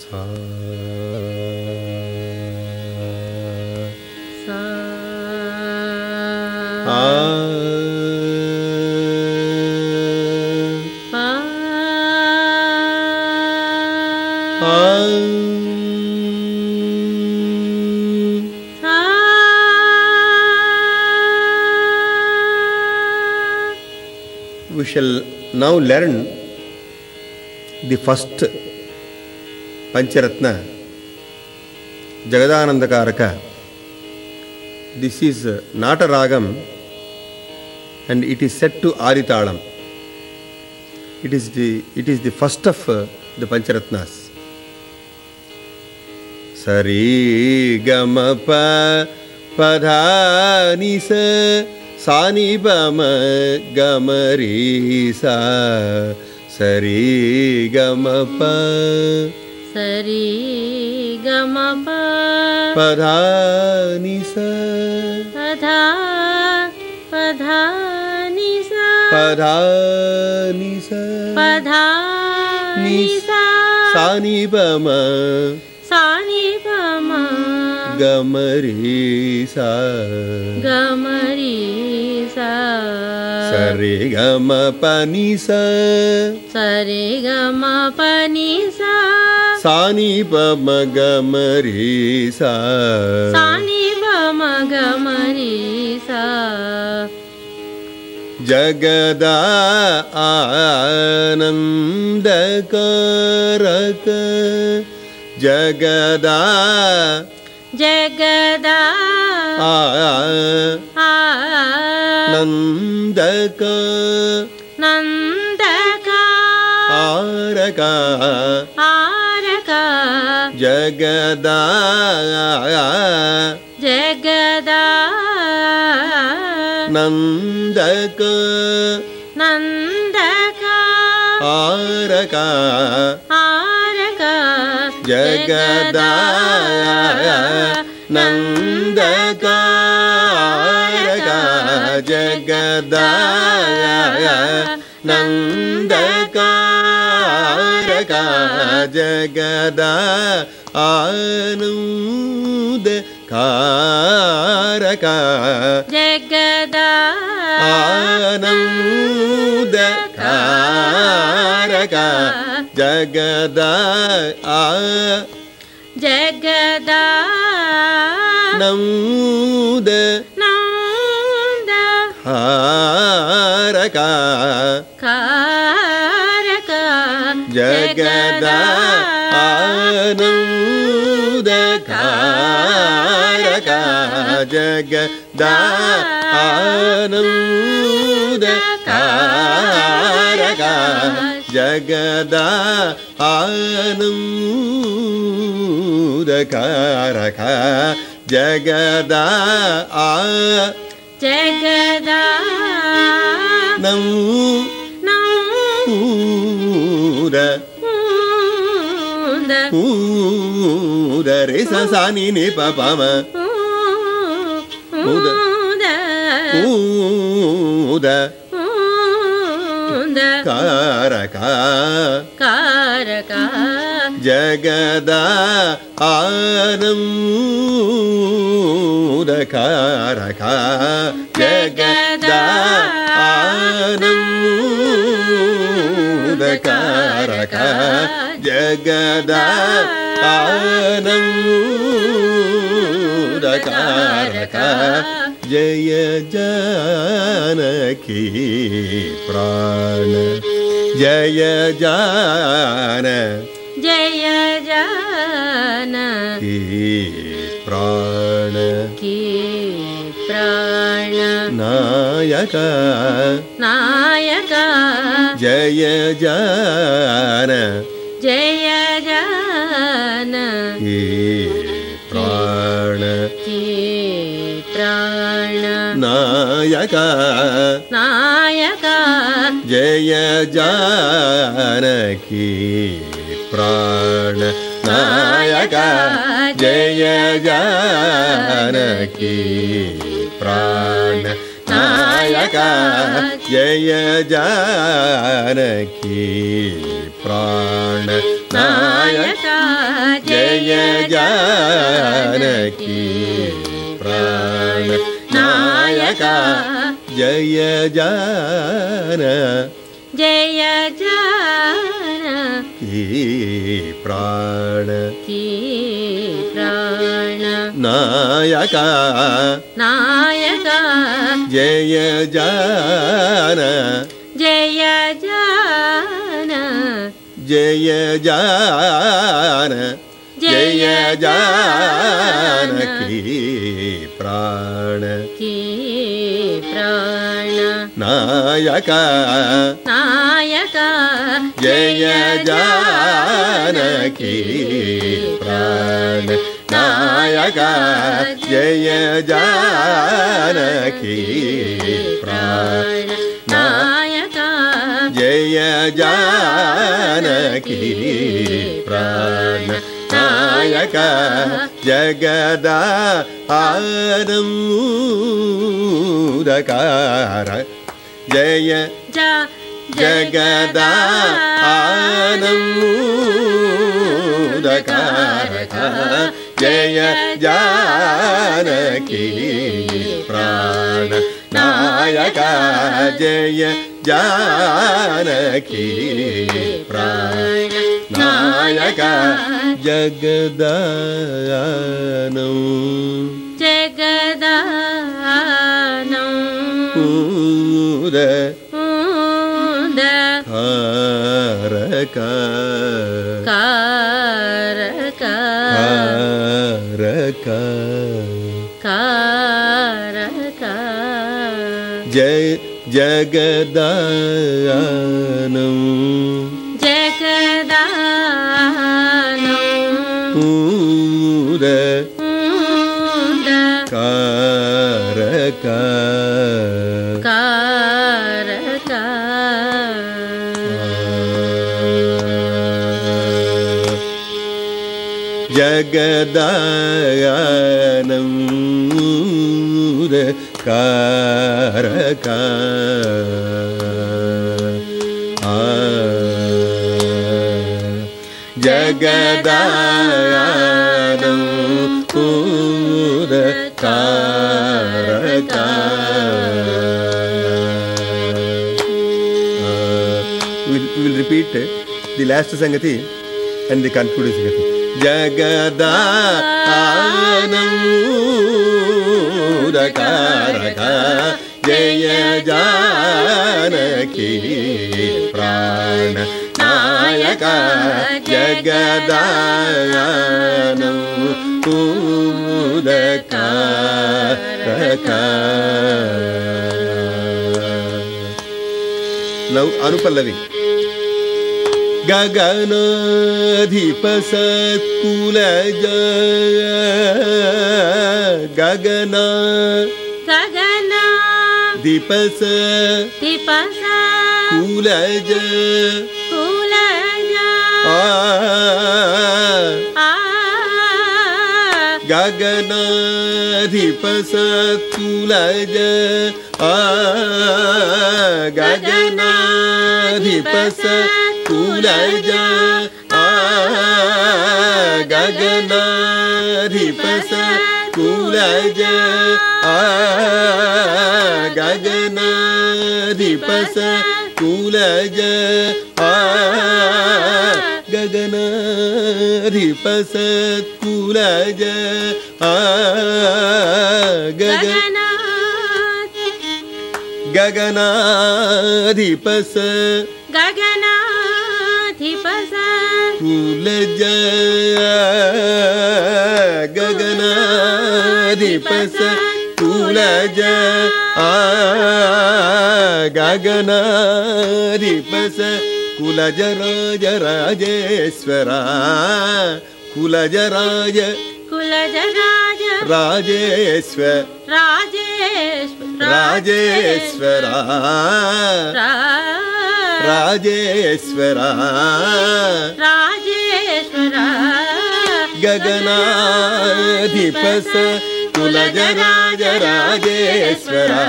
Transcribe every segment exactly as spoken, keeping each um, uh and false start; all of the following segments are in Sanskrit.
ಸಾ ಸಾ ಆ ಪಾ ಆ ಸಾ We shall now learn the first Pancharatna, Jagadanandakaraka. This is not a ragam and it is set to Aritalam. It is the, it is the first of uh, the Pancharatnas. Sari Gama Pa Padhani Sa Sani Bama Gamarisa Sari Gama Pa Sari Gama Pa Padhani Sa Padha Padhani Sa Padhani Sa Padhani Sa Sani Bama Sani Bama Gamarisa Gamarisa Sari Gama Panisa Sari Gama Panisa Sani Bama Gamarisa Sani Bama Gamarisa Jagada Anandakaraka Jagada Jagada Nandaka Nandaka Araka Araka Jagada Jagada Nandaka Nandaka Araka Araka Jagada Nandaka Araka Jagada Nandaka Araka Jagada Anandakaraka Jagada Anandakaraka Jagada Jagada Namda Nanda Haraka Karaka Jagada Anandakaraka Jagada Anandakaraka Jagada Anandakaraka Jagada Jagada Nam Uda Nanda Uda Resa Sani Ni Papama Uda Uda Nanda Karaka Karaka Jagada Anandakaraka Jagada Anandakaraka Jagada Anandakaraka Jaya Janaki Prana Jaya Jana Jaya Jana Ki Prana Ki Prana Nayaka Nayaka Jaya Jana Jaya Jana Ki Prana Ki Prana Nayaka Nayaka Jaya Janaki Prana Nayaka Jaya Janaki Prana Nayaka Jaya Janaki Prana Nayaka Janaki प्राण नायक जय जान जय जानकी प्राण की प्राण नायक नायक जय जान जय जान जय जान जय जानकी प्राण की प्राण नायक नायक जय जानकी प्राण नायक जय जानकी प्राण नायक जय जानकी प्राण नायक जगदानंदकार जय जगदानंदकार जय जानकी प्राण नायक जय जानकी प्राण नायक जगदानं जगदानं उद उद कारक कारक कारक कारक जय जगदानं जगदानं उद उद कारक कारक जगदानं उद कारक जगदानं उद कारक we will repeat the last sangati and the concluding sangati. जगदानं उद कारक जय जानकी प्राण नायक जगदानं उद कारक. Now Anupallavi. गगनाधिप सत्कुलज गगना गगना दीपस दीपस कुलज कुलज आ आ गगनाधिप सत्कुलज आ गगनाधिप कुलज आ गगनाधिपस कुलज आ गगनाधिपस कुलज आ गगनाधिपस कुलज आ गगन गगनाधिपस गगनाधिपस कुलज गगनाधिपस कुलज आ गगनाधिपस कुलज राज राजेश्वरा कुलज राज कुलज राज राजेश्वर राजेश्वर राजेश्वरा राजेश्वरा राजेश्वरा गगनाधिपस कुलज राज राजेश्वरा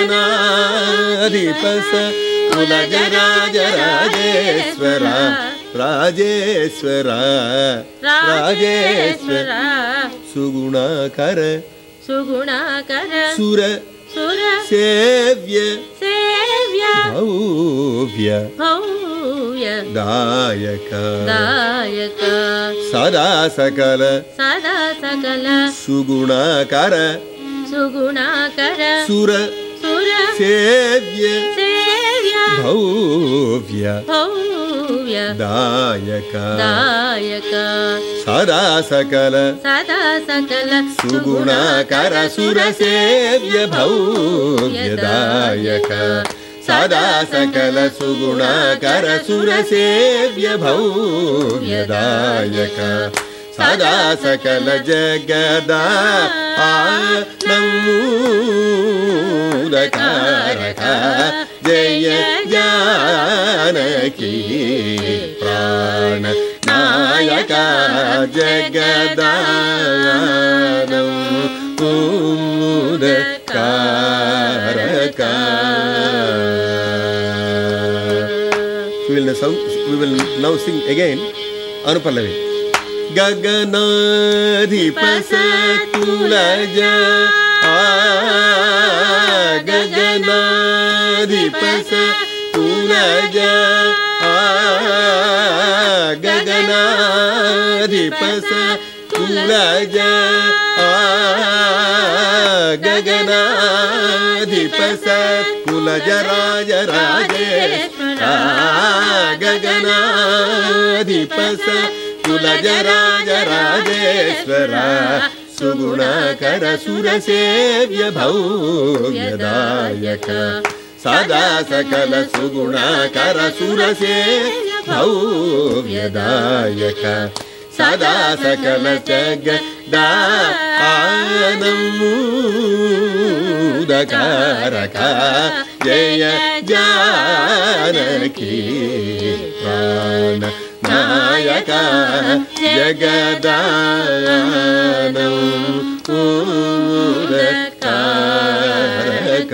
गगनाधिपस कुलज राज राजेश्वरा ರಾಜೇಶ್ವರ ರಾಜೇಶ್ವರ ಸುಗುಣಾಕರ ಸುಗುಣಾಕರ ಸುರ ಸುರ ಸೇವ್ಯ ಸೇವ್ಯ ಭವ್ಯ ಭವ್ಯ ದಾಯಕ ದಾಯಕ ಸದಾ ಸಕಲ ಸದಾ ಸಕಲ ಸುಗುಣಾಕರ ಸುಗುಣಾಕರ ಸುರ ಸುರ ಸೇವ್ಯ ಸೇವ್ಯ ಭವ್ಯ ಭವ್ಯ ದಾಯಕ ದಾಯಕ ಸದಾ ಸಕಲ ಸದಾ ಸಕಲ ಸುಗುಣಾಕರ ಸುರ ಸೇವ್ಯ ಭವ್ಯ ದಾಯಕ ಸದಾ ಸಕಲ ಸುಗುಣಾಕರ ಸುರ ಸೇವ್ಯ ಭವ್ಯ ದಾಯಕ ಸದಾ ಸಕಲ ಜಗದ ಆನಂದಕಾರಕ ಜಯ ಜಾನಕಿ ಪ್ರಾಣ ನಾಯಕ ಜಗದಾನಂದಕಾರಕ. We will now, we will now sing again Anupallavi. ಗಗನಾಧಿಪಸ ತುಲಜ ಗಗನಾಧಿಪಸ ತುಲಜ ಗಗನಾಧಿಪಸ ತುಲಜ ಗಗನಾಧಿಪಸ ಕುಲಜ ರಾಜ ರಾಜೇಶ್ವರ ಗಗನಾಧಿಪಸ ಕುಲಜ ರಾಜ ರಾಜೇಶ್ವರ ಸುಗುಣಾಕರ ಸುರ ಸೇವ್ಯ ಭವ್ಯ ದಾಯಕ ಸದಾ ಸಕಲ ಸುಗುಣಾಕರ ಸುರ ಸೇವ್ಯ ಭವ್ಯ ದಾಯಕ ಸದಾ ಸಕಲ ಜಗದ ಆನಂದಕಾರಕ ಜಯ ಜಾನಕಿ ಪ್ರಾಣ ನಾಯಕ ಜಗದಾನಂದಕಾರಕ.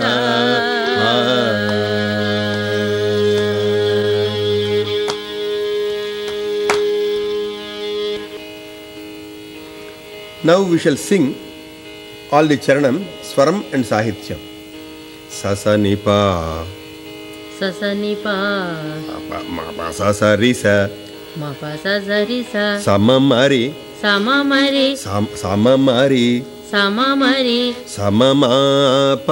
Now we shall sing all the charanam, swaram and sahityam. Sasanipa ಸಸನಿಪಾ ಸಸರಿಸ ಮಪ ಸಸರಿಸ ಸಮಮರಿ ಸಮಮರಿ ಸಮಮರಿ ಸಮಮರಿ ಸಮಮಾಪ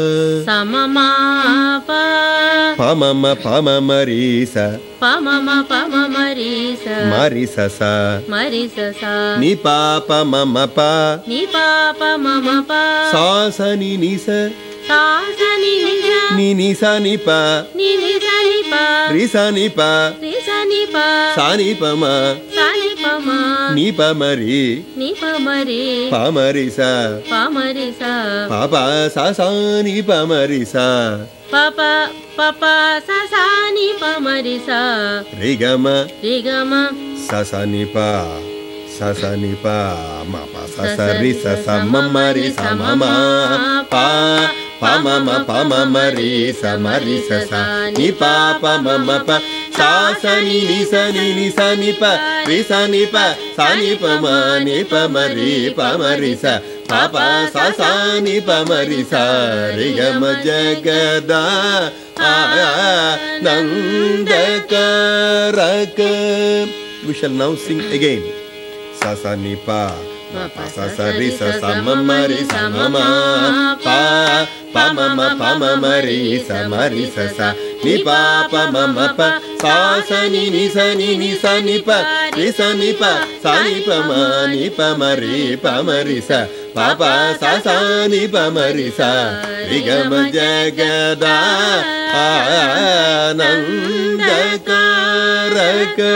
ಸಮಮಾಪ ಪಮಮ ಪಮಮರೀಸ ಪಮಮ ಪಮಮರೀಸ ಮರಿಸಸ ಮರಿಸಸ ನಿಪಾಪ ಮಮಪ ನಿಪಾಪ ಮಮಪ ಸಾಸನಿ ನಿಸ ಸಾಸನಿ ನಿಸ ನಿನಿಸ ನಿಪ ನಿನಿಸ ನಿಪ ರಿಸ ನಿಪ ರಿಸ ನಿಪ ಸಾನಿಪಮ ಸಾನಿಪಮ ನಿಪಮರಿ ನಿಪಮರಿ ಪಮರಿಸ ಪಮರಿಸ ಪಾಪ ಸಾಸಾನಿ ಪಮರಿಸ ಪಪ ಪಪ ಸಸಾನಿ ಪಮರಿಸ ರಿಗಮ ರಿಗಮ ಸಸನಿಪ ಸಸನಿಪ ಮಪ ಸಸರಿ ಸಮಮರಿ ಸಮಮ ಪ ಪಮಮ ಪಮಮರಿ ಸಮರಿ ಸಸ ನಿಪಾಪ ಮಮ ಪ ಸಾಸನಿ ನಿಸ ನಿಸ ನಿಪ ರಿಸ ನಿಪ ಸಾನಿಪಮ ನಿಪಮರಿ ಪಮರಿಸ ಪಾಪ ಸಾಸಾನಿ ಪಮರಿಸ ರಿಗಮ ಜಗದ ಆನಂದಕಾರಕ. We shall now sing again. Sasanipa mapa sasari sasamamari samama pa pamama pamamari samari sasa nipa pamama pa sasani nisani nisanipa nisanipa sanipama nipamari pamarisa papa sasani pamarisa rigama jagada ಆನಂದಕಾರಕ.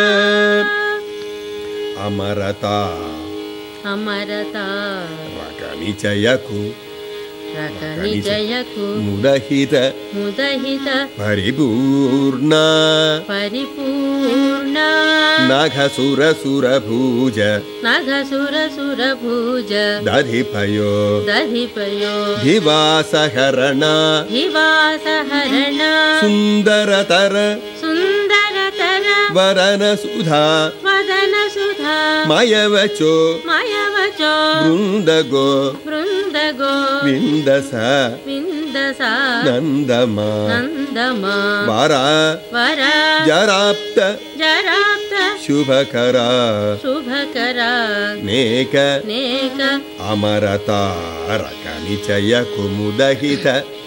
ಅಮರತ ಅಮರತ ರಕನಿಚಯಕು ರಕನಿಚಯಕು ಮುದಹಿತ ಮುದಹಿತ ಪರಿಪೂರ್ಣ ಪರಿಪೂರ್ಣ ನಘಸುರ ಸುರಭೂಜ ನಘಸುರ ಸುರಭುಜ ದಧಿಪಯೋ ದಧಿಪಯೋ ದಿವಾಸಹರಣ ದಿವಾಸಹರಣ ಸುಂದರತರ ಸುಂದರತರ ವರನ ಸುಧಾ ವದನ ಸುಧಾ ಮಯವಚೋ ಮಯವಚೋ ಬೃಂದಗೋ ಬೃಂದಗೋ ವಿಂದಸ ವಿಂದಸ ನಂದಮ ನಂದಮ ವರ ವರ ಜರಾಪ್ತ ಜರಾಪ್ತ ಶುಭಕರ ಶುಭಕರ ನೇಕ ನೇಕ ಅಮರತಾರಕ ನಿಚಯ ಕುಮುದಹಿತ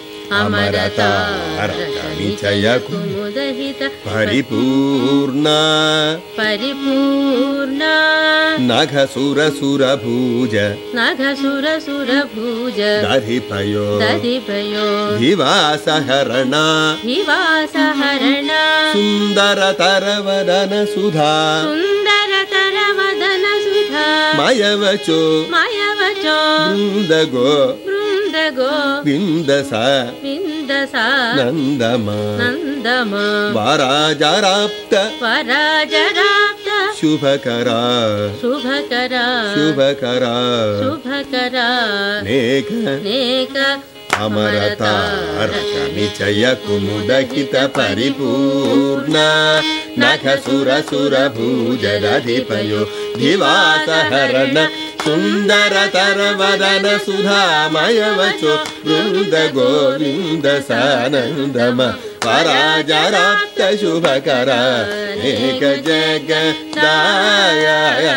ಅಮರತಾರಕ ನಿಚಯ ಕುಮುದಹಿತ ಪರಿಪೂರ್ಣ ಪರಿಪೂರ್ಣ ನಘ ಸುರ ಸುರ ಭೂಜ ನಘ ಸುರ ಸುರ ಭೂಜ ದಧಿಪಯೋ ದಧಿಪಯೋ ದಿವಾಸ ಹರಣ ದಿವಾಸ ಹರಣ ಸುಂದರ ತರವದನ ಸುಧಾ ಸುಂದರ ತರವದನ ಸುಧಾ ಮಯವಚೋ ಮಯವಚೋ ಬೃಂದಗೋ ಬೃಂದಗೋ ವಿಂದಸ ವಿಂದಸ ನಂದಮ ನಂದಮ ವಾರಾಜರಾಪ್ತ ವರಾಜರಾಪ್ತ ಶುಭಕರ ಶುಭಕರ ಶುಭಕರ ಶುಭಕರ ನೇಕ ನೇಕ ಅಮರತಾರಕ ನಿಚಯ ಕುಮುದಹಿತ ಪರಿಪೂರ್ಣ ನಖ ಸುರ ಸುರ ಭೂಜದಧಿಪಯೋ ದಿವಾಸ ಹರಣ ಸುಂದರ ತರವದನ ಸುಧಾಮಯವಚೋ ಬೃಂದ ಗೋವಿಂದ ಸಾನಂದಮ ಪರಾಜರಾಪ್ತ ಶುಭಕರ ಏಕ ಜಗದಾಯ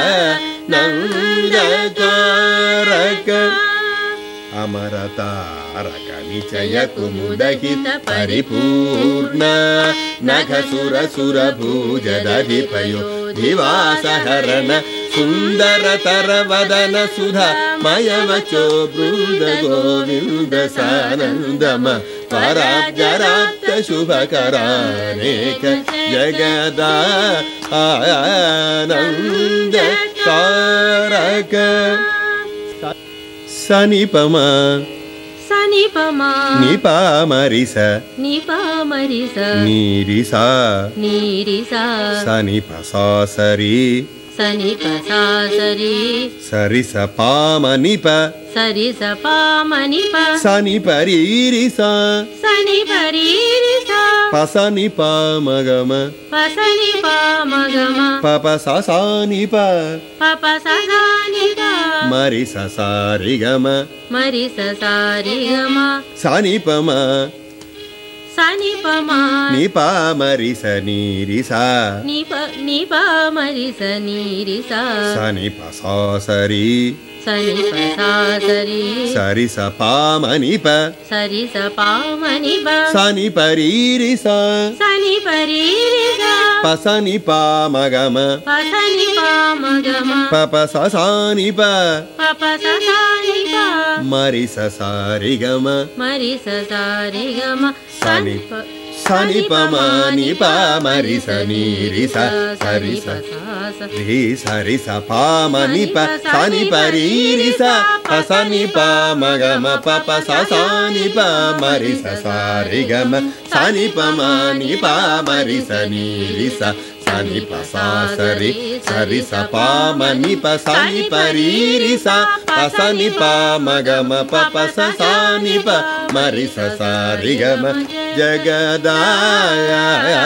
ನಂದಕಾರಕ ಅಮರತಾರಕ ನಿಚಯ ಕುಮುದಹಿತ ಪರಿಪೂರ್ಣ ನಖ ಸುರ ಸುರ ಭೂಜದಧಿಪಯೋ ದಿವಾಸ ಹರಣ ಸುಂದರ ತರವದನ ಸುಧಾ ಮಯವಚೋ ಬೃಂದ ಗೋವಿಂದ ಸಾನಂದಮ ಪರಾಜರಾಪ್ತ ಶುಭಕರ ನೇಕ ಜಗದಾನಂದಕಾರಕ ಸನಿಪಮ ಸನಿಪಮ ನಿಪಾಮರಿಸ ನಿಪಾಮರಿಸ ನೀರಿಸ ನೀರಿಸ ಸನಿಪ ಸಾಸರಿ ಸನಿಪ ಸಾಸರಿ ಸರಿಸ ಪಾಮ ನಿಪ ಸರಿಸ ಪಾಮ ನಿಪ ಸನಿಪರೀರಿಸ ಸನಿಪರೀರಿಸ ಪಸನಿ ಪಾಮಗಮ ಪಸನಿ ಪಾಮಗಮ ಪಪ ಸಸಾನಿಪ ಪಪ ಸಸಾನಿಪ ಮರಿಸ ಸಾರಿಗಮ ಮರಿಸ ಸಾರಿಗಮ ಸನಿಪಮ ಸನಿಪಮ ನಿಪಾಮರಿಸ ನೀರಿಸ ನಿಪ ನಿಪ ಮರಿಸ ನೀರಿಸ ಸನಿಪ ಸಾಸರಿ ಸನಿಪ ಸಾಸರಿ ಸರಿಸ ಪಾಮ ನಿಪ ಸರಿಸ ಪಾಮ ನಿಪ ಸನಿಪರೀರಿಸ ಸನಿಪರೀರಿಸ ಪಸನಿ ಪಾಮಗಮ ಪಸನಿ ಪಾಮಗಮ ಪಪ ಸಸಾನಿಪ ಪಪ ಸಸಾನಿಪ ಮರಿಸ ಸಾರಿಗಮ ಮರಿಸ ಸಾರಿಗಮ ಸನಿಪ ಸನಿಪಮ ನಿಪ ಮರಿಸ ನೀರಿಸ ಸರಿಸ ಧೀ ಸರಿಸ ಪಾಮ ನಿಪ ಸನಿಪರೀರಿಸ ಪಸನಿ ಪಾಮಗಮ ಪಪ ಸಸಾನಿಪ ಮರಿಸ ಸಾರಿಗಮ ಸನಿಪಮ ನಿಪ ಮರಿಸ ನೀರಿಸ ಸನಿಪ ಸಾಸರಿ ಸರಿಸ ಪಾಮ ನಿಪ ಸನಿಪರೀರಿಸ ಪಸನಿ ಪಾಮಗಮ ಪಪ ಸಸಾನಿಪ ಮರಿಸ ಸಾರಿಗಮ ಜಗದಾಯ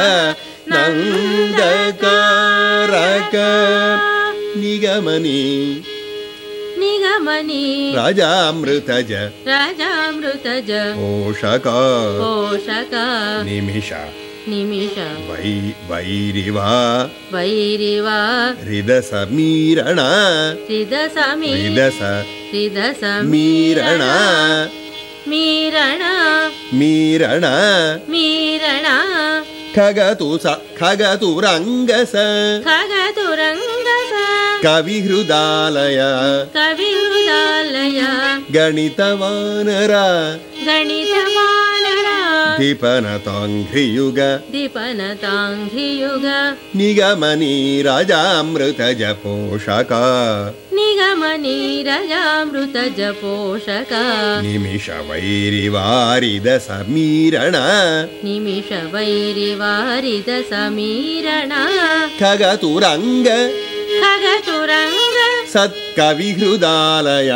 ನಂದಕಾರಕ ನಿಗಮನಿ ನಿಗಮನಿ ರಾಜಾಮೃತಜ ರಾಜಾಮೃತಜ ಪೋಷಕ ಪೋಷಕ ನಿಮಿಷ ನಿಮಿಷ ವೈ ವೈರಿವಾ ವೈರಿವಾ ಹೃದ ಸಮೀರಣ ಹೃದ ಸಮೀ ಹೃದಸ ಹೃದ ಮೀರಣ ಮೀರಣ ಮೀರಣ ಮೀರಣ ಖಗತು ಸ ಖಗತು ರಂಗಸ ಖಗತು ರಂಗಸ ಕವಿಹೃದಾಲಯ ಕವಿಹೃದಾಲಯ ಗಣಿತವಾನರ ಗಣಿತವಾನರ ದೀಪನತಾಂಘ್ರಿಯುಗ ದೀಪನತಾಂಘ್ರಿಯುಗ ನಿಗಮನಿ ರಾಜಾಮೃತಜ ಪೋಷಕ ನಿಗಮನಿ ರಾಜಾಮೃತಜ ಪೋಷಕ ನಿಮಿಷ ವೈರಿವಾರಿದ ಸಮೀರಣ ನಿಮಿಷ ವೈರಿವಾರಿದ ಸಮೀರಣ ಖಗತು ರಂಗ ಖಗತು ರಂಗ ಸತ್ಕವಿಹೃದಾಲಯ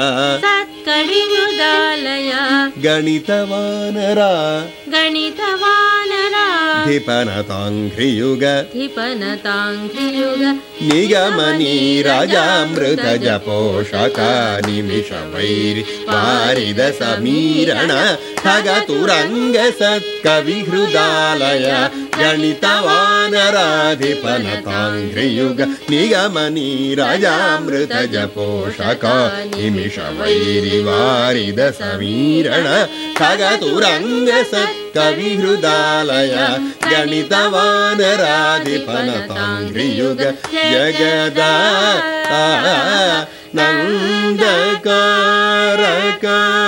ಸತ್ಕವಿಹೃದಾಲಯ ಗಣಿತವಾನರ ಗಣಿತವಾನರ धिपनताङ्घ्रियुग धिपनताङ्घ्रियुग निगम नीरजामृत जपोषक निमिष वैरि वारिद समीरण खगतुरङ्ग सत्कविहृदालय गणितवानराधिपनताङ्घ्रियुग निगम नीरजामृत जपोषक निमिष वैरि वारिद समीरण खगतुरङ्ग सत्कविहृदालय गणितवानराधिपनताङ्घ्रियुग जगदा नन्दकारक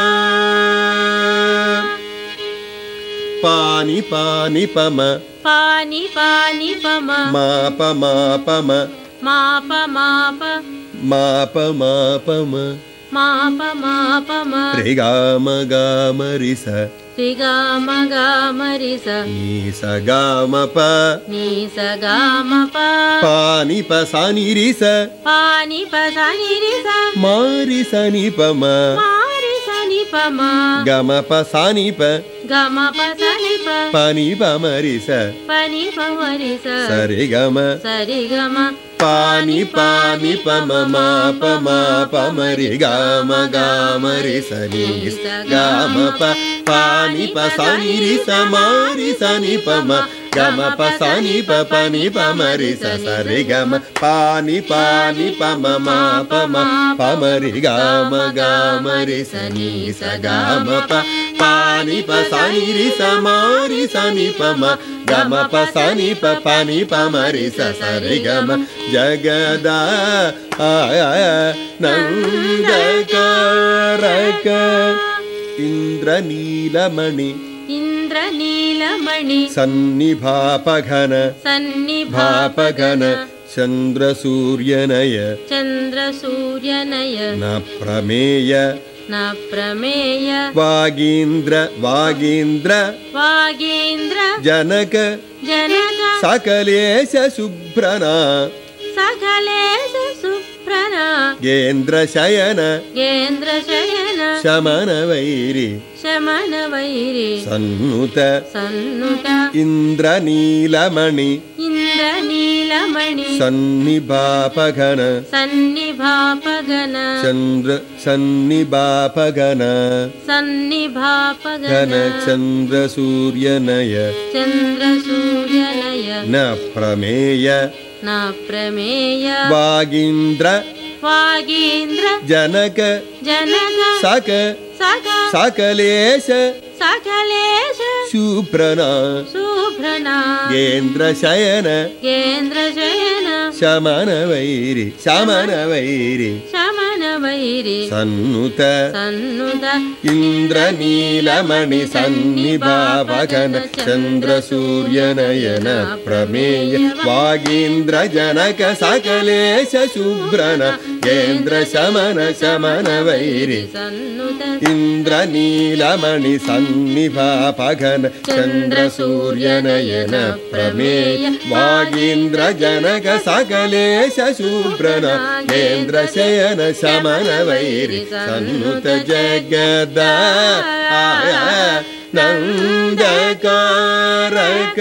पानि पानि पम पानि पानि पम माप मापम माप माप माप मापम माप मापम ऋगाम गाम रिस ऋगाम गाम रिस नीस गाम प नीस गाम प पानि प सानि रिस पानि प सानि रिस मारि सनि पम मारि सनि पम गम प सानि प गम प सनि प पानि पम रिस पनि प रिस सरि गम सरि गम पानि पानि पम माप मापम रि गाम गाम रि सनि गाम प पानि प सानि रि स मारि सनि पम गम प सानि प पनि पम रि स सरि गम पानि पानि पम माप पम रि गाम गाम रि सनि स गाम प पानि प सानि रि स मारि सनि पम गम प सानि प पनि पम रि स सरि गम जगदा नन्दकारक इन्द्रनीलमणि इन्द्रनीलमणि सन्निभापघन सन्निभापघन चन्द्रसूर्यनय चन्द्रसूर्यनय न प्रमेय न प्रमेय वागीन्द्र वागीन्द्र वागीन्द्र जनक जनक सकलेश शुभ्रना सकलेश सुप्रना गेन्द्र शयन गेन्द्र शयन शमन वैरि शमन वैरि सन्नुत सन्नुत इन्द्रनीलमणि इन्द्रनीलमणि सन्निभापघन सन्निभापघन चन्द्र सन्निभापघन सन्निभापघन घन चन्द्रसूर्यनय चन्द्रसूर्यनय न प्रमेय न प्रमेय वागीन्द्र वागीन्द्र जनक जनक सक सक सकलेश सकलेश शुभ्रना शुभ्रना गेन्द्र शयन गेन्द्र शयन शमन वैरि शमन वैरि शमन वैरि सन्नुत सन्नुत इन्द्रनीलमणि सन्निभापघन चन्द्रसूर्यनयन प्रमेय वागीन्द्र जनक सकलेश शुभ्रन गेन्द्र शमन शमन वैरि सन्नुत इन्द्रनीलमणि सन्निभापघन चन्द्रसूर्यनयन प्रमेय वागीन्द्र जनक सकलेश शुभ्रन गेन्द्र शयन शमन वैरि सन्नुत जगदा नन्दकारक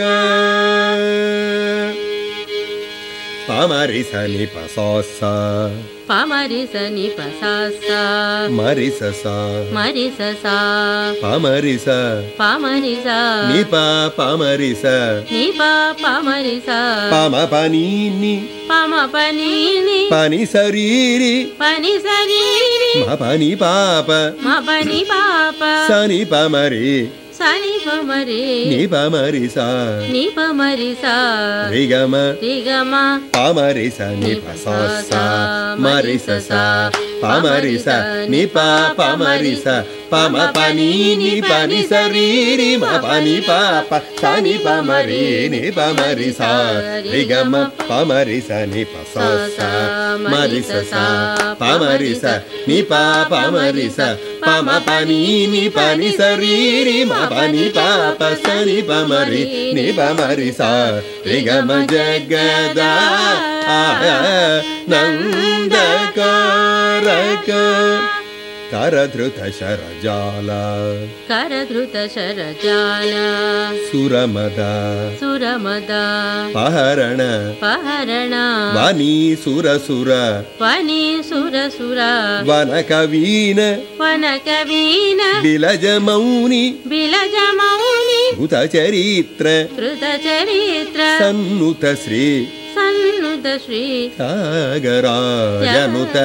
पमरि सनि पसा पमरि सनि पसा मरि स मरि स पमरि स पमरि स निप पमरि स निप पमरि स पम पनि नि पम पनि नि पनि सरीरि पनि सरीरि म पनि पाप म पनि पाप सनि पमरि सनि पमरि नि पमरि स नि पमरि स रि गम रि गम पमरि स नि प स मरि स पमरि स नि प पमरि स पम पनि नि पनि सरीरि म पनि पाप सनि पमरि नि पमरि स रि गम पमरि स नि प स मरि स पमरि स नि प पमरि स पम पनि नि पनि सरीरि म पनि पाप सनि पमरि नि पमरि स रि गम जगदा नन्दकारक करधृत शरजाल करधृत शरजाल सुरमद सुरमद पहरण पहरण वनी सुरसुर वनी सुरसुर वनकवीन वनकवीन बिलज मौनि बिलज मौनि कृतचरित्र कृतचरित्र सन्नुत श्री सन्नुत श्री त्यागराजनुत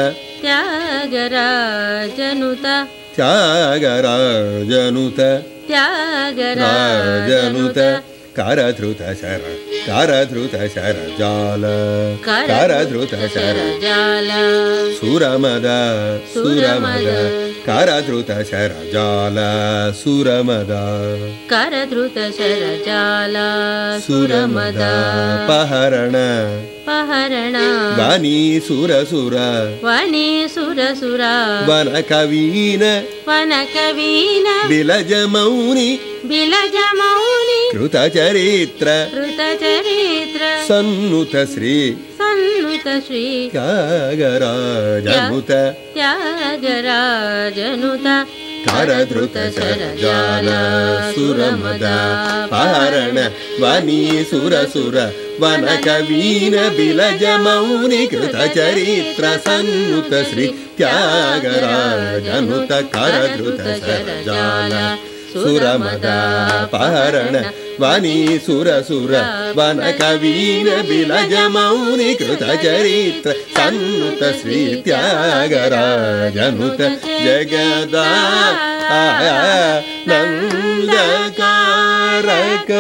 त्यागराजनुत त्यागराजनुत त्यागराजनुत करधृत शर करधृत शरजाल करधृत शरजाल सुरमद सुरमद करधृत शरजाल सुरमद करधृत शरजाल सुरमद पहरण पहरण वनी सुरसुर वनी सुरसुर वनकवीन वनकवीन बिलज मौनि बिलज मौनि कृतचरित्र कृतचरित्र सन्नुत श्री सन्नुत श्री त्यागराजनुत त्यागराजनुत करधृत शरजाल सुरमद पहरण वनी सुरसुर वनकवीन बिलज मौनि कृतचरित्र सन्नुत श्री त्यागराजनुत करधृत शरजाल सुरमद पहरण वनी सुरसुर वनकवीन बिलज मौनि कृतचरित्र सन्नुत श्री त्यागराजनुत जगदानन्दकारक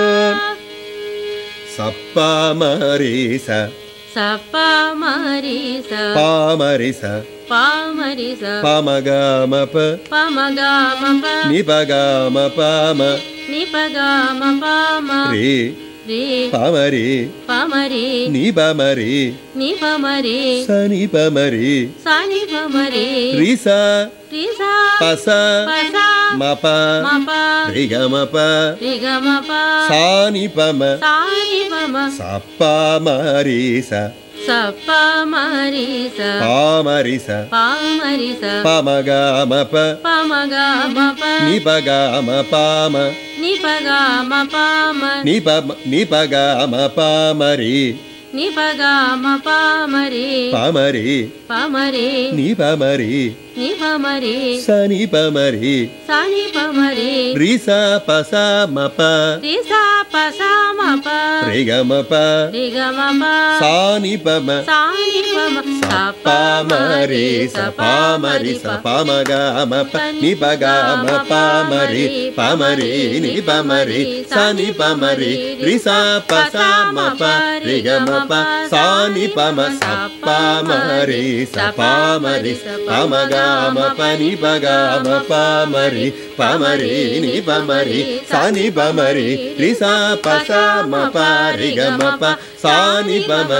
सप्पा मरीस सप्पा मरीस पामरिस पामरिस पमगामप पमगामप निपगाम पाम निपगाम पाम रे रे पमरि पमरि निपमरि निपमरि सनिपमरि सनिपमरि रिसा रिसा पसा पसा मप मप रिगमप रिगमप सानिपम सानिपम सप्पा मरीस सप्पा मरीस पामरिस पामरिस पमगामप पमगामप निपगाम पाम निपगाम पाम निप निपगाम पामरि निपगाम पामरि पामरि पामरि निपमरि निपमरि सनिपमरि सनिपमरि रिसा पसा मप रिसा पसा मप रिगमप रिगमप सानिपम सानिपम सप्पा मरीस पामरिस पमगामप निपगाम पामरि पामरि निपमरि सनिपमरि रिसा पसा मप रिगमप सानिपम सप्पा मरीस पामरिस पमगाम पनिपगाम पामरि पामरि निपमरि सनिपमरि रिसा पसा मप रिगमप सानिपम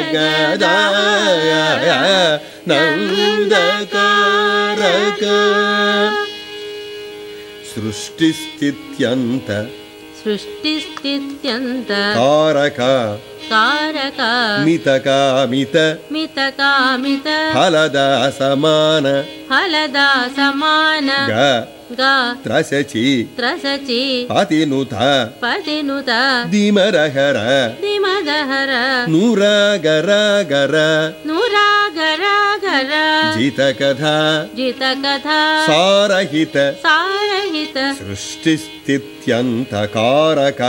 जगदानन्दकारक सृष्टिस्थित्यन्त सृष्टिस्थित्यन्त कारक कारक मितकामित मितकामित फलदा समान फलदा समान ग ग त्रसचि त्रसचि पतिनुत पतिनुत दिमरहर दिमदहर नूरागर गर नूरागर गर जितकथा जितकथा सारहित सारहित सृष्टिस्थित्यन्तकारक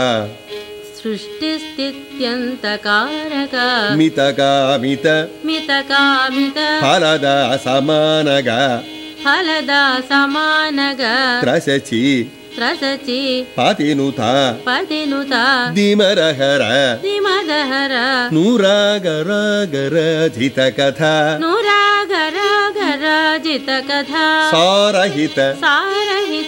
सृष्टिस्थित्यन्तकारक मितकामित मितकामित फलदा समानग फलदा समानग त्रसचि त्रसचि पतिनुत पतिनुत दिमरहर दिमदहर नूरागर गर जितकथा नूरागर गर जितकथा सारहित सारहित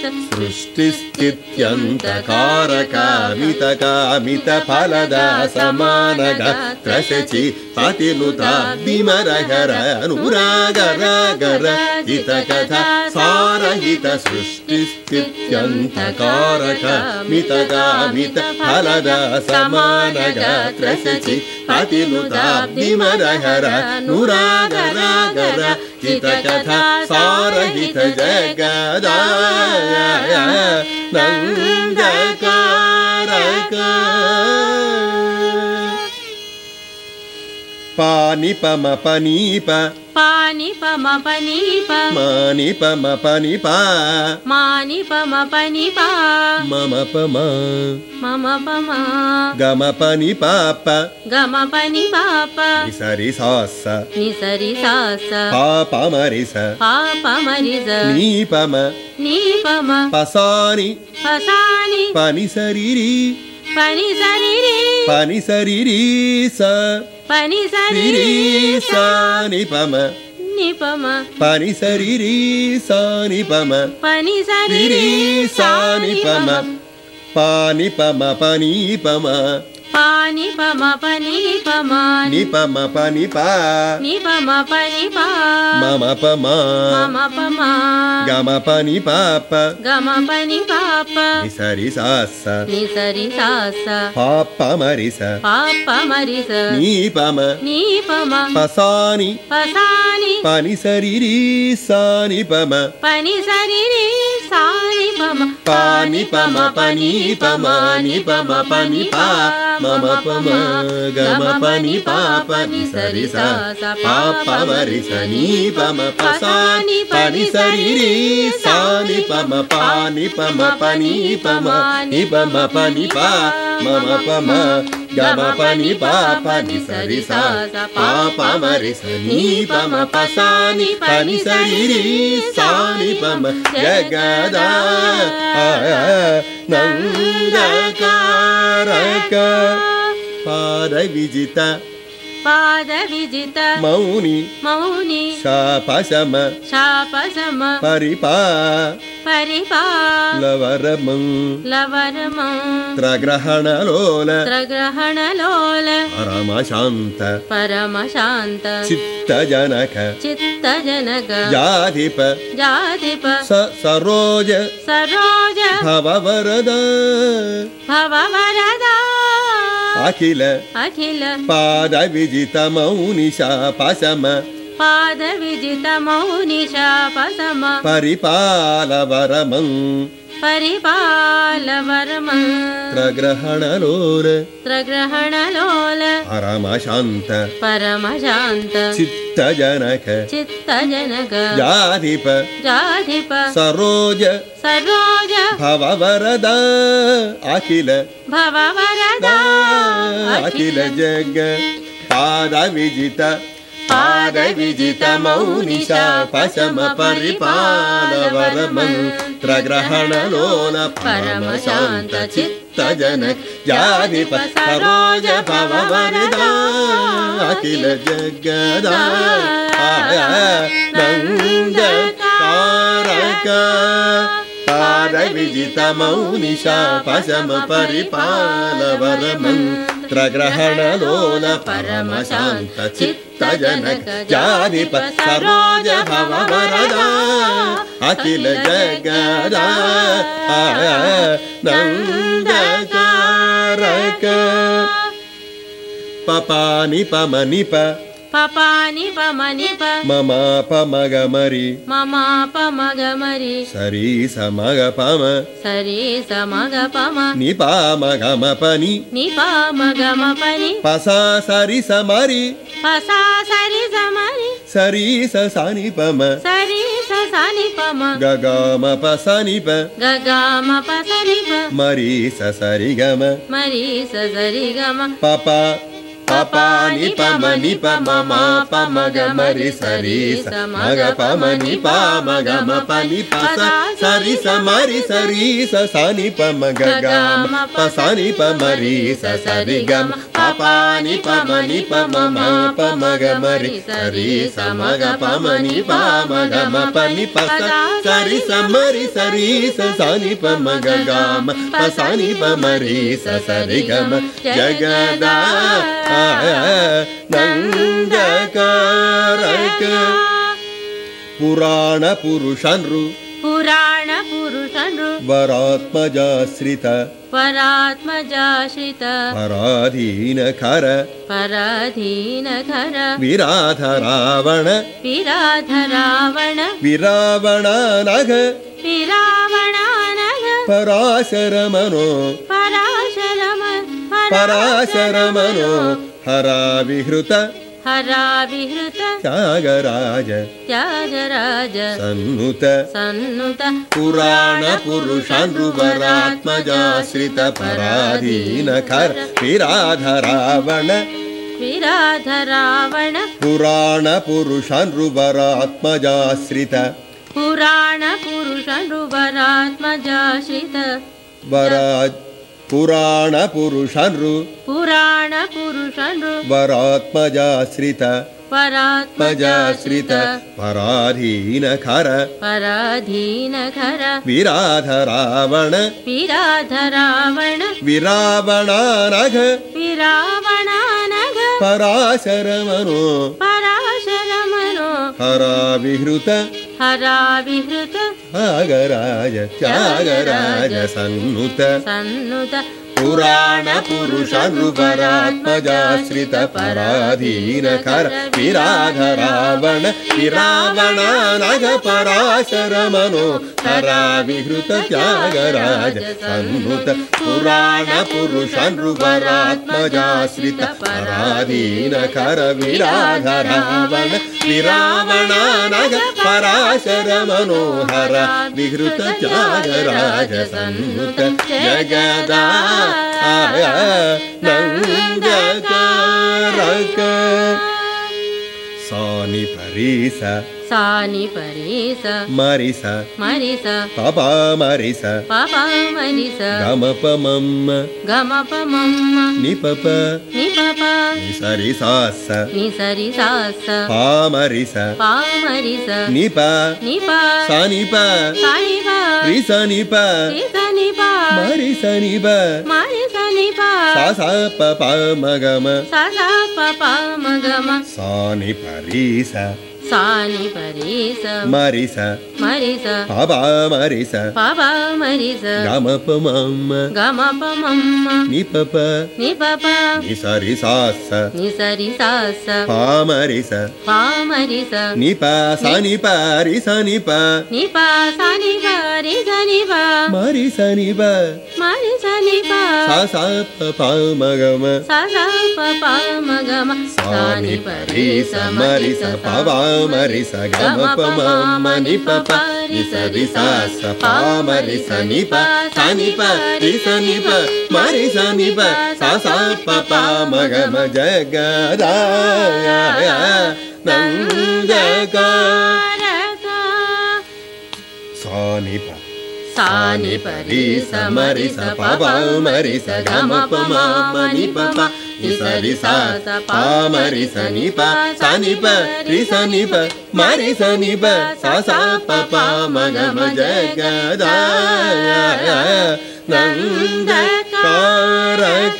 सृष्टिस्थित्यन्तकारक मितकामित फलदा समानग त्रसचि पतिनुत दिमरहर नूरागर गर जितकथा सारहित सृष्टिस्थित्यन्तकारक मितकामित फलदा समानग त्रसचि पतिनुत दिमरहर नूरागर गर चितकथा सारहित जगदानन्दकारक पानिपम पनीप पानिपम पनीप मानिपम पनिप मानिपम पनिप मम पम मम पम गम पनि पाप गम पनि पाप निसरि सास निसरि सास पाप मरिस पाप मरिस नीपम नीपम पसानि पसानि पनि शरीरी पनि शरीरी पनि शरीरी स पनि शरीरी स निपम निपम पनि शरीरी स निपम पनि शरीरी स निपम पानिपम पनीपम पानिपम पनिपम निपम पनिप निपम पनिप मम पम मम पम गम पनि पाप गम पनि पाप निसरि सास निसरि सास पाप मरिस पाप मरिस नीपम नीपम पसानि पसानि पनि शरीरी स निपम पनि शरीरी सानिपम पानिपम पनिपम निपम पनिप मम पम गम पनि पाप निसरि सास पाप मरिस नीपम पसानि पनि शरीरी स निपम पानिपम पनिपम निपम पनिप मम पम गम पनि पाप निसरि सास पाप मरिस नीपम पसानि पनि शरीरी स निपम जगदानन्दकारक पादविजित पादविजित मौनि मौनि शापशम शापशम परिपा परिपालवरमं लवरमं त्रग्रहणलोल त्रग्रहणलोल परमशान्त परमशान्त चित्तजनक चित्तजनक जाधिप जाधिप स सरोज सरोज भववरद भववरद अखिल अखिल पादविजित मौनि शापशम पादविजित मौनि शापशम परिपालवरमं परिपालवरमं त्रग्रहणलोल त्रग्रहणलोल परमशान्त परमशान्त चित्तजनक चित्तजनक जाधिप जाधिप सरोज सरोज भववरद अखिल भववरद अखिल जग पादविजित पादविजित मौनि शापशम परिपालवरमं त्रग्रहणलोल परमशान्त चित्तजनक जाधिप सरोज भववरद अखिल जगदानन्दकारक पादविजित मौनि शापशम परिपालवरमं त्रग्रहणलोल परमशान्त चित्तजनक जाधिप सरोज भववरद अखिल जगदानन्दकारक पपानि पमनिप पपानि पमनिप मम पमगमरि मम पमगमरि सरि समग पम सरि समग पम निपामगम पनि निपामगम पनि पसा सरि समरि पसा सरि समरि सरि सनि पम सरि सनि पम गगम पसनि प गगम पसनि प मरि सरि गम मरि सरि गम पपा पपानि पमनि पम पमगमरि सरि समग पमनि पामगम पनि पस सरि समरि सरि सनि पम गगम पसनि पमरि सरि गम पपानि पमनि पम पमगमरि सरि समग पमनि पामगम पनि पस सरि समरि सरि सनि पम गगम पसनि पमरि सरि गम जगदा नन्दकारक पुराण पुरुषनृ पुराण पुरुष पुरुषनु वरात्मजाश्रित वरात्मजाश्रित पराधीनकर पराधीनकर विराध रावण विराध रावण विरावणानघ विरावणानघ पराशर मनो पराशर पराशर मनो हराविहृत हराविहृत त्यागराज त्यागराज सन्नुत सन्नुत पुराण पुरुषानुवरात्मजाश्रित पराधीनकर विराध रावण विराध रावण पुराण पुरुषानुवरात्मजाश्रित पुराण पुरुषनुवरात्मजाश्रित वराज पुराण पुरुषनु पुराण पुरुषनु वरात्मजाश्रित परात्मजाश्रित पराधीनकर पराधीनकर विराध रावण विराध रावण विरावणानघ विरावणानघ पराशर मनो पराशर मनो हराविहृत हराविहृत त्यागराज त्यागराज सन्नुत सन्नुत पुराण पुरुषानुवरात्मजाश्रित पराधीनकर विराध रावण विरावणानघ पराशर मनो हराविहृत त्यागराज सन्नुत पुराण पुरुषानुवरात्मजाश्रित पराधीनकर विराध रावण विरावणानघ पराशर मनोहर विहृत त्यागराज सन्नुत जगदा नंदकारक सानि परीस सानि परीस मरिस मरिस पपा मरिस पपा मरिस गमप मम गमप मम निपप निपप निसरिसास निसरिसास पामरिस पामरिस निप निप सानिप सानिप रिसनिप रिसनिप मरिसनिप मरिसनिप सासा पपा मगम सासा पपा मगम सानि परीस सानि परीस मरिस मरिस पपा मरिस पपा मरिस गमप मम गमप मम निपप निपप निसरिसास निसरिसास पामरिस पामरिस निप सानिप रिसनिप निप सानिप रिसनिप मरिसनिप मरिसनिप सासा पपा मगम सासा पपा मगम सानि परीस मरिस पपा मरिस गमप मम निपप निसरिसास पामरिस निप सानिप रिसनिप मरिसनिप सासा पपा मगम जगदाय नंदकारक सानिप सानि परीस मरिस पपा मरिस गमप मम निपप निसरिसास पामरिस निप सानिप रिसनिप मरिसनिप सासा पपा मगम जगदाय नंदकारक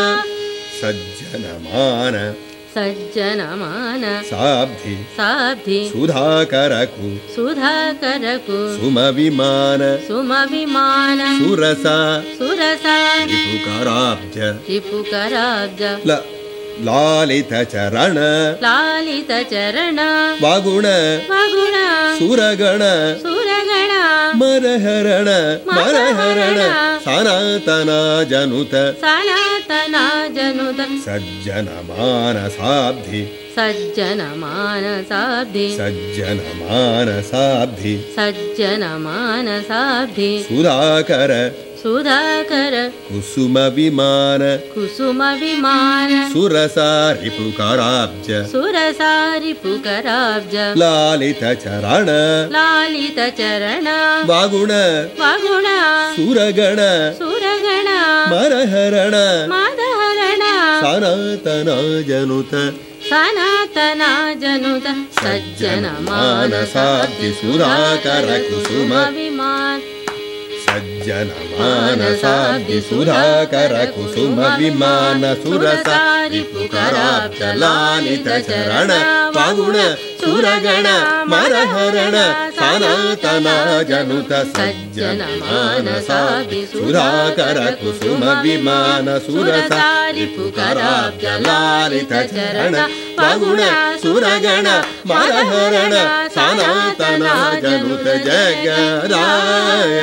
सज्जनमान सज्जनमान साब्धि साब्धि सुधाकरकु सुधाकरकु सुमविमान सुमविमान सुरसा सुरसा रिपुकराब्ज रिपुकराब्ज ल लालित चरण लालित चरण वागुण वगुण सुरगण सुरगण मरहरण मरहरण सनातन जनुत सनातन जनुत सज्जनमान साब्धि सज्जनमान साब्धि सज्जनमान साब्धि सज्जनमान साब्धि सुधाकर सुधाकर कुसुम विमान कुसुम विमान सुरसा रिपुकराब्ज सुरसा रिपुकराब्ज लालित चरण लालित चरण वागुण वगुण सुरगण सुरगण मरहरण मदहरण सनातन जनुत सनातन जनुत सज्जनमान साब्धि सुधाकर कुसुम विमान सज्जनमान साब्धि सुधाकर कुसुम विमान सुरसा रिपुकराब्ज लालित चरण वागुण ಸುರಗಣ ಮರಹರಣ ಸನಾತನ ಜನುತ ಸಜ್ಜನ ಮಾನಸಾದಿ ಸುಧಾಕರ ಕುಸುಮ ವಿಮಾನ ಸುರಸಾರಿ ಪುಕರಾಬ್ಜ ಲಾಲಿತ ಚರಣ ಪಗುಣ ಸುರಗಣ ಮರಹರಣ ಸನಾತನ ಜನುತ ಜಗದಾಯ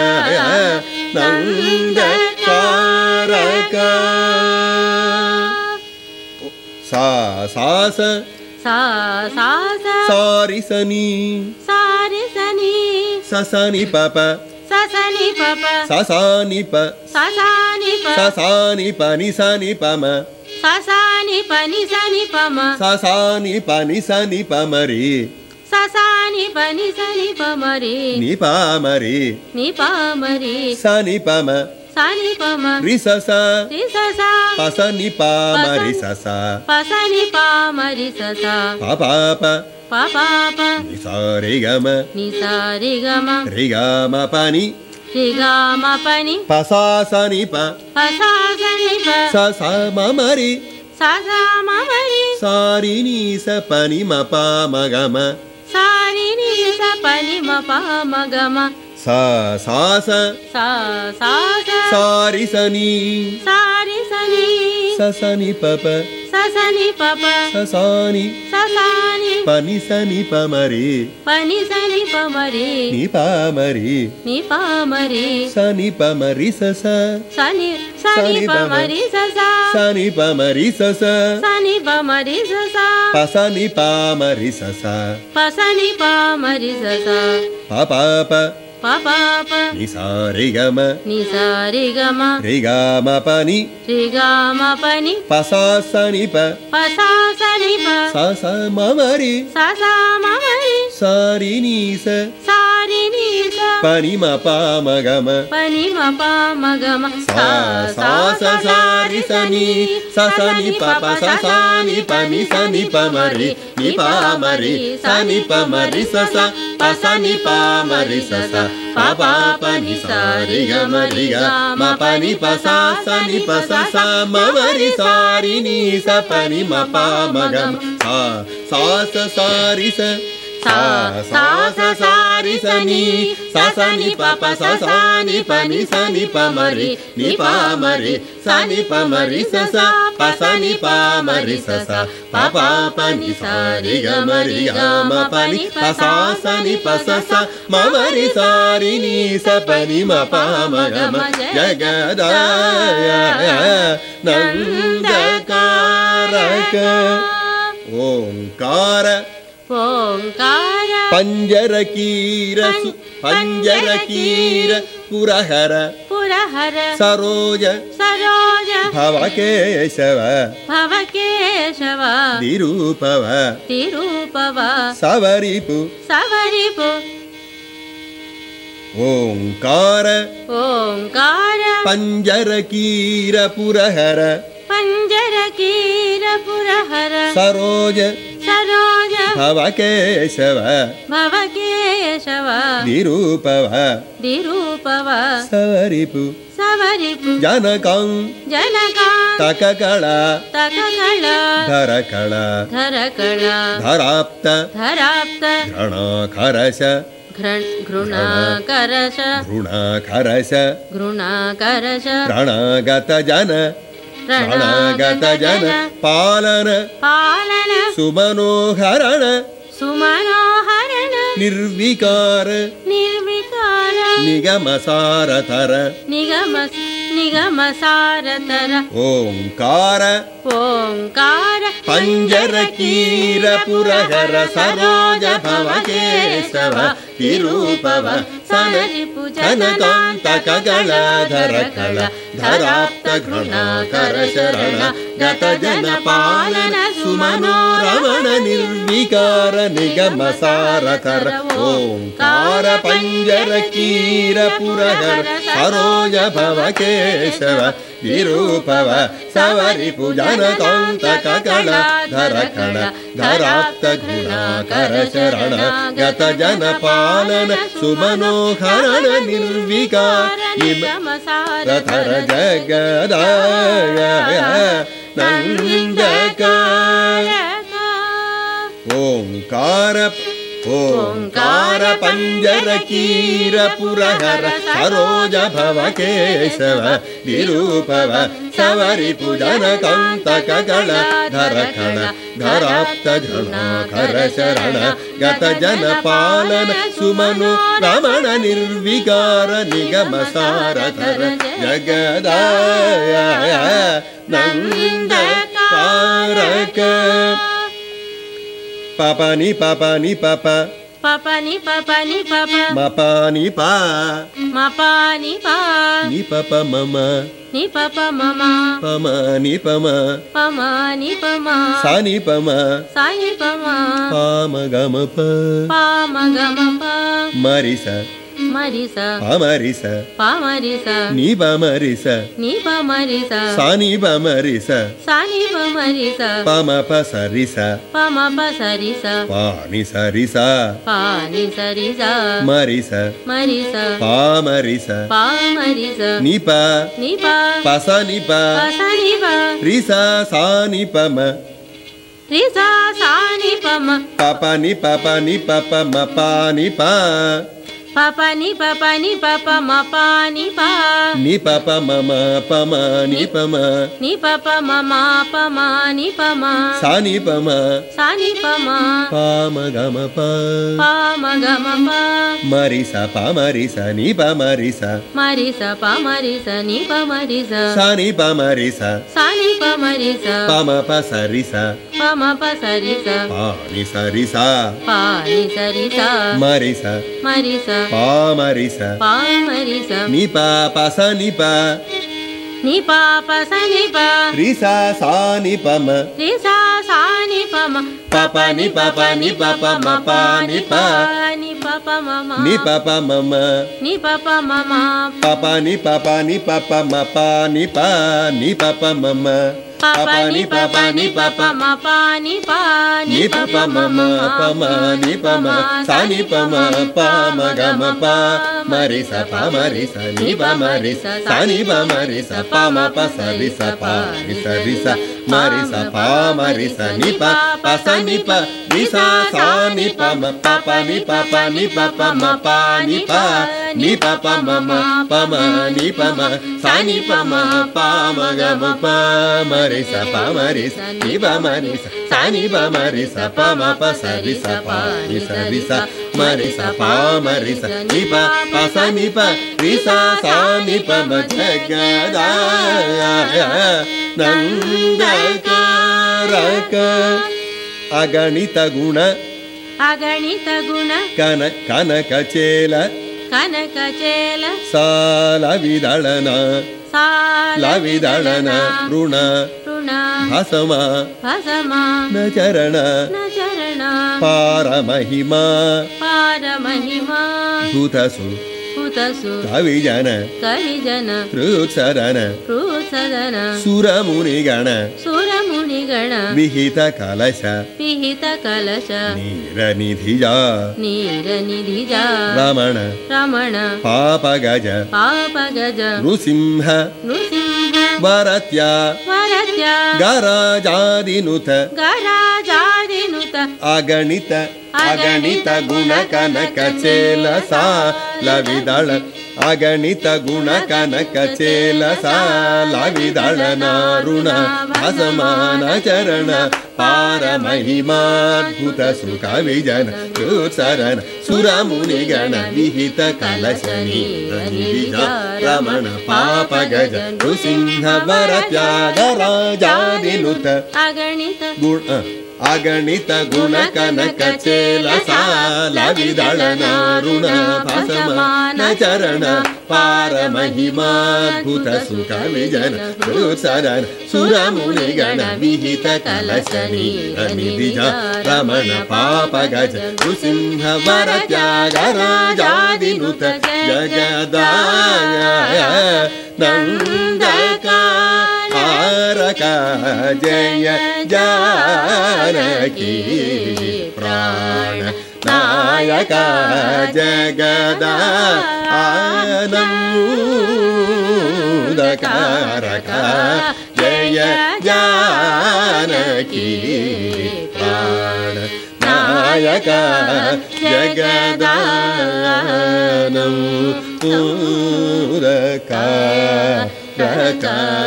ನಂದ ಕಾರಕ ಸಾ ಸಾಸ ಸಾ ಸಾ ಸಾರಿ ಸನಿ ಸಾರಿ ಸನಿ ಸಸನಿ ಪಪ ಸಸನಿ ಪಪ ಸಸಾನಿ ಪ ಸಸಾನಿ ಪ ಸಸಾನಿ ಪನಿ ಸನಿ ಪಮ ಸಸಾನಿ ಪನಿ ಸನಿ ಪಮ ಸಸಾನಿ ಪನಿ ಸನಿ ಪಮರಿ ಸಸಾನಿ ಪನಿ ಸನಿ ಪಮರಿ ನಿ ಪಾಮರಿ ನಿ ಪಾಮರಿ ಸನಿ ಪಮ ಸನಿ ಪಮ ರಿ ಸಸ ರಿ ಸಸ ಪಸನಿ ಪಾಮರಿ ಸಸ ಪಸನಿ ಪಾಮರಿ ಸಸ ಪಾಪ ಪಾಪ ನಿ ಸಾರಿ ಗಮ ನಿ ಸಾರಿ ಗಮ ರಿ ಗಮ ಪನಿ ರಿ ಗಮ ಪನಿ ಪಸಾಸನಿ ಪ ಪಸಾಸನಿ ಪ ಸಸ ಮಮರಿ ಸಸ ಮಮರಿ ಸಾರಿ ನೀ ಸ ಪನಿ ಮ ಪಾಮ ಗಮ ಸಾರಿ ನಿ ಸ ಪನಿ ಮ ಪಾಮ ಗಮ ಸ ಸಾಸ ಸಾ ಸಾ ಸಾರಿ ಸನಿ ಸಾರಿ ಸನಿ ಸಸನಿ ಪಪ ಸಸನಿ ಪಪ ಸಸಾನಿ ಸಸಾನಿ ಪನಿ ಸನಿ ಪಮರಿ ಪನಿ ಸನಿ ಪಮರಿ ನಿ ಪಾಮರಿ ನಿ ಪಾಮರಿ ಸನಿ ಪಮರಿ ಸಸ ಸನಿ ಸನಿ ಪಮರಿ ಸಸ ಸನಿ ಪಮರಿ ಸಸ ಸನಿ ಪಮರಿ ಸಸ ಪಸನಿ ಪಾಮರಿ ಸಸ ಪಸನಿ ಪಾಮರಿ ಸಸ ಪಾಪ ಪಾಪ ನಿ ಸಾರಿ ಗಮ ನಿ ಸಾರಿ ಗಮ ರಿ ಗಮ ಪನಿ ರಿ ಗಮ ಪನಿ ಪಸಾಸನಿ ಪ ಪಸಾಸನಿ ಪ ಸಸ ಮಮರಿ ಸಸ ಮಮರಿ ಸಾರಿ ನೀ ಸ ಸಾರಿ ನಿ ಸ ಪನಿ ಮ ಪಾಮ ಗಮ ಪನಿ ಮ ಪಾಮ ಗಮ ಸಾ ಸಾ ಸ ಸಾರಿ ಸನಿ ಸಸನಿ ಪಪ ಸಸಾನಿ ಪನಿ ಸನಿ ಪಮರಿ ನಿ ಪಾಮರಿ ಸನಿ ಪಮರಿ ಸಸ ಪಸನಿ ಪಾಮರಿ ಸಸ ಪಾಪ ಪನಿ ಸಾರಿ ಗಮ ರಿ ಗಮ ಪನಿ ಪಸಾಸನಿ ಪಸಸ ಮಮರಿ ಸಾರಿ ನೀ ಸ ಪನಿ ಮ ಪಾಮ ಗಮ ಸಾ ಸಾ ಸ ಸಾರಿ ಸ ಸಾ ಸಾ ಸ ಸಾರಿ ಸನಿ ಸಸನಿ ಪಪ ಸಸಾನಿ ಪನಿ ಸನಿ ಪಮರಿ ನಿ ಪಾಮರಿ ಸನಿ ಪಮರಿ ಸಸ ಪಸನಿ ಪಾಮರಿ ಸಸ ಪಾಪ ಪನಿ ಸಾರಿ ಗಮ ರಿ ಗಮ ಪನಿ ಪಸಾಸನಿ ಪಸಸ ಮಮರಿ ಸಾರಿ ನೀ ಸ ಪನಿ ಮ ಪಾಮ ಗಮ ಜಗದಾಯ ನಂದ ಕಾರಕ ಓಂಕಾರ ಓಂಕಾರ ಪಂಜರಕೀರ ಪಂಜರಕೀರ ಪುರಹರ ಪುರಹರ ಸರೋಜ ಸರೋಜ ಭವಕೇಶವ ಭವಕೇಶವ ನಿರೂಪವ ತಿರೂಪವ ಸವರಿಪು ಸವರಿಪು ಓಂಕಾರ ಓಂಕಾರ ಪಂಜರಕೀರ ಪುರಹರ ಪಂಜರಕೀರ ಪುರಹರ ಸರೋಜ ಸರೋಜ ಭವಕೇಶವ ಭವಕೇಶವ ನಿರೂಪವ ನಿರೂಪವ ಸವರಿಪು ಸವರಿಪು ಜನಕಂ ಜನಕಾಂ ತಕಕಳ ತಕಕಳ ಧರಕಳ ಧರಕಳ ಧರಾಪ್ತ ಧರಾಪ್ತ ಘೃಣಾಕರಶ घृणाकरश घृणाकरश घृणाकरश ರಣಗತ ಜನ ರಣಗತ ಜನ ಪಾಲನ ಪಾಲನ ಸುಮನೋಹರಣ ಸುಮನೋಹರಣ ನಿರ್ವಿಕಾರ ನಿರ್ವಿಕಾರ ನಿಗಮ ಸಾರತರ ನಿಗಮ ನಿಗಮ ಸಾರತರ ಓಂಕಾರ ಓಂಕಾರ ಪಂಜರಕೀರ ಪುರಹರ ಸರೋಜ ಭವಕೇಶವ ತಿರೂಪವ ಸನರಿಪು ಜನಕಾಂತಕಗಳ ಧರಕಳ ಧರಾಪ್ತ ಘೃಣಾಕರ ಶರಣ ಗತ ಜನ ಪಾಲನ ಸುಮನೋರಮಣ ನಿರ್ವಿಕಾರ ನಿಗಮ ಸಾರತರ ಓಂಕಾರ ಪಂಜರಕೀರ ಪುರಹರ ಸರೋಜ ಭವಕೇಶವ ವಿರೂಪವ ಸವರಿಪು ಜನಕಾಂತಕಗಳ ಧರಕಳ ಧರಾಪ್ತ ಗುಣಾಕರ ಶರಣ ಗತ ಜನ ಪಾಲನ ಸುಮನೋಹರಣ ನಿರ್ವಿಕಾರ ನಿಗಮ ಸಾರಥರ ಜಗದಾಯ ನಂದಕಾರ ಓಂಕಾರ ಓಂಕಾರ ಪಂಜರ ಕೀರ ಪುರಹರ ಸರೋಜ ಭವ ಕೇಶವ ನಿರೂಪವ ಸವರಿ ಪುಜನ ಕಂತಕಗಳ ಧರ ಖಣ ಧರಾಪ್ತ ಝಣಾಕರ ಶರಣ ಗತ ಜನ ಪಾಲನ ಸುಮನು ರಮಣ ನಿರ್ವಿಕಾರ ನಿಗಮ ಸಾರಥರ ಜಗದಾಯ ನಂದ ತಾರಕ ಪಪನಿ ಪಪನಿ ಪಪ ಪಪನಿ ಪಪನಿ ಪಪ ಮಪನಿ ಪಾ ಮಪನಿ ಪಾ ನಿ ಪಪ ಮಮ ನಿ ಪಪ ಮಮ ಪಮ ನಿ ಪಮ ಪಮ ನಿ ಪಮ ಸಾನಿ ಪಮ ಸಾನಿ ಪಮ ಪಾಮ ಗಮ ಪ ಪಾಮ ಗಮ ಪ ಮರಿಸ ಮರಿಸ ಪಮರಿಸ ಪಾಮರಿಸ ನೀ ಪಮರಿಸ ನೀ ಪಮರಿಸ ಸಾನಿ ಪಮರಿಸ ಸಾನಿ ಪಮರಿಸ ಪಮ ಪ ಸರಿಸ ಪಮ ಪ ಸರಿಸ ಪಾನಿ ಸರಿಸ ಪಾನಿ ಸರಿಸ ಮರಿಸ ಮರಿಸ ಪಾಮರಿಸ ಪಾಮರಿಸ ನೀ ಪ ನೀ ಪ ಪಸ ನಿ ಪ ಪಸ ನಿ ಪ ರಿಸ ಸಾನಿ ಪಮ ರಿಸ ಸಾನಿ ಪಮ ಪಪ ನಿ ಪಪ ನಿ ಪಪ ಮ ಪ ನಿ ಪ ಪಪ ನಿ ಪಪ ನಿ ಪಪ ಮ ಪ ನಿ ಪ ನಿ ಪಪ ಮಮ ಪಮ ನಿ ಪಮ ನಿ ಪಪ ಮಮ ಪಮ ನಿ ಪಮ ಸಾನಿ ಪಮ ಸಾನಿ ಪಮ ಪಾಮ ಗಮ ಪ ಪಾಮ ಗಮ ಪ ಮರಿಸ ಪಮರಿಸ ನಿ ಪಮರಿಸ ಮರಿಸ ಪಮರಿಸ ನಿ ಪಮರಿಸ ಸಾನಿ ಪಮರಿಸ ಸಾನಿ ಪಮರಿಸ ಪಮ ಪ ಸರಿಸ ಪಮ ಪ ಸರಿಸ ಪಾನಿ ಸರಿಸ ಪಾನಿ ಸರಿಸ ಮರಿಸ ಮರಿಸ ಪಾಮರಿಸ ಪಾಮರಿಸ ನಿ ಪ ಪಸ ನಿ ಪ ನಿ ಪ ಪಸ ನಿ ಪ ರಿಸ ಸಾನಿ ಪಮ ರಿಸ ಸಾನಿ ಪಮ ಪಪ ನಿ ಪಪ ನಿ ಪಪ ಮ ಪ ನಿ ಪ ನಿ ಪಪ ಮಮ ನಿ ಪಪ ಮಮ ನಿ ಪಪ ಮಮ ಪಪ ನಿ ಪಪ ನಿ ಪಪ ಮ ಪ ನಿ ಪ ನಿ ಪಪ ಮಮ ಪಪ ನಿ ಪಪ ನಿ ಪಪ ಮ ಪ ನಿ ಪ ನಿ ಪಪ ಮಮ ಪಮ ನಿ ಪಮ ಸಾನಿ ಪಮ ಪಾಮ ಗಮ ಪ ಮರಿಸ ಪಮರಿಸ ನಿ ಪಮರಿಸ ಸಾನಿ ಪಮರಿಸ ಪಮ ಪ ಸರಿಸ ಪಾನಿ ಸರಿಸ ಮರಿಸ ಪಾಮರಿಸ ನಿ ಪ ಪಸ ನಿ ಪ ರಿಸ ಸಾನಿ ಪಮ ಪಪ ನಿ ಪಪ ನಿ ಪಪ ಮ ಪ ನಿ ಪ ನಿ ಪಪ ಮಮ ಪಮ ನಿ ಪಮ ಸಾನಿ ಪಮ ಪಾಮ ಗಮ ಪ ಮರಿಸ ಪಮರಿಸ ನಿ ಪಮರಿಸ ಸಾನಿ ಪಮರಿಸ ಪಮ ಪ ಸರಿಸ ಪಾನಿ ಸರಿಸ ಮರಿಸ ಪಾಮರಿಸ ನಿ ಪ ಪಸ ನಿ ಪ ರಿಸ ಸಾನಿ ಪಮ ಜಗದಾಯ ನಂದಕಾರಕ ಅಗಣಿತ ಗುಣ ಅಗಣಿತ ಗುಣ ಕನ ಕನಕ ಚೇಲ ಕನಕ ಚೇಲ ಸಾಲ ವಿದಳನ ಸಾಲ ಲವಿದಳನ ಋಣ ಋಣ ಭಸಮ ಭಸಮ ನ ಚರಣ ನ ಚರಣ ಪಾರಮಹಿಮಾ ಪಾರಮಹಿಮಾ ಭೂತಸು ಹುತಸು ಕವಿಜನ ಕವಿಜನ ಕೃತ್ಸರನ ಕೃತ್ಸದನ ಸುರಮುನಿಗಣ ಸುರಮುನಿಗಣ ವಿಹಿತ ಕಲಶ ವಿಹಿತ ಕಲಶ ನೀರ ನಿಧಿಜ ನೀರ ನಿಧಿಜ ರಮಣ ರಮಣ ಪಾಪ ಗಜ ಪಾಪ ಗಜ ನೃಸಿಂಹ ನೃಸಿಂಹ ವರತ್ಯ ವರತ್ಯ ಗರಾಜಾದಿನುತ ಗರಾಜಾದಿನುತ ಅಗಣಿತ ಅಗಣಿತ ಗುಣ ಕನಕ ಚೇಲ ಸಾಲವಿದಳ ಅಗಣಿತ ಗುಣ ಕನಕ ಚೇಲ ಸಾಲವಿದಳ ನಾರುಣ ಅಸಮಾನ ಚರಣ ಪಾರಮಹಿಮಾದ್ಭುತ ಸುಖ ವಿಜನ ಸರಣ ಸುರಮುನಿಗಣ ವಿಹಿತ ಕಲಶ ನೀರ ರಮಣ ಪಾಪ ಗಜ ನೃಸಿಂಹ ವರ ತ್ಯಾಗರಾಜಾದಿನುತ ಅಗಣಿತ ಗುಣ ಅಗಣಿತ ಗುಣ ಕನಕ ಚೇಲ ಸಾಲವಿದಳ ನಾರುಣ ಭಾಸಮಾನ ಚರಣ ಪಾರಮಹಿಮಾದ್ಭುತ ಸುಖ ವಿಜನ ಸರಣ ಸುರಮುನಿಗಣ ವಿಹಿತ ಕಲಶ ನೀರ ನಿಧಿಜ ರಮಣ ಪಾಪ ಗಜ ನೃಸಿಂಹ ವರ ತ್ಯಾಗರಾಜಾದಿನುತ ಜಗದಾಯ ನಂದಕಾರಕ ಜಯ ಜಾನಕಿ ಪ್ರಾಣ ನಾಯಕ ಜಗದ ಆನಂದಕಾರಕ ಜಯ ಜಾನಕಿ ಪ್ರಾಣ ನಾಯಕ ಜಗದಾನಂ ಪೂರಕ ರಕ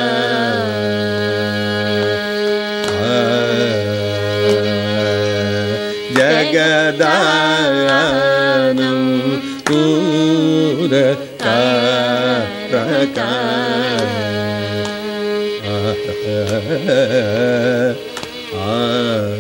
ಜಗದಾನಂ ಪೂರಕ ರಕ ಆ